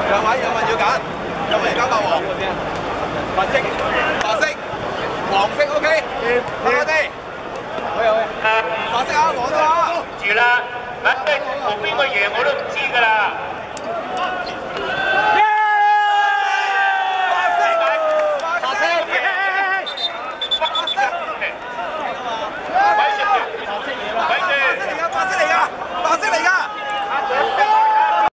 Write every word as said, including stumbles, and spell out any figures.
兩位有冇要揀？有冇要交八王？白色。